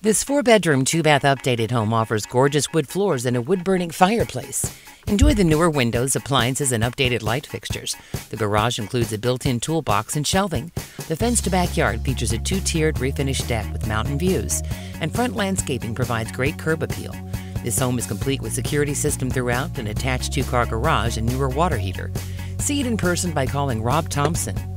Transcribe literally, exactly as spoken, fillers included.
This four-bedroom, two-bath updated home offers gorgeous wood floors and a wood-burning fireplace. Enjoy the newer windows, appliances, and updated light fixtures. The garage includes a built-in toolbox and shelving. The fenced backyard features a two-tiered refinished deck with mountain views, and front landscaping provides great curb appeal. This home is complete with security system throughout, an attached two-car garage, and newer water heater. See it in person by calling Rob Thompson,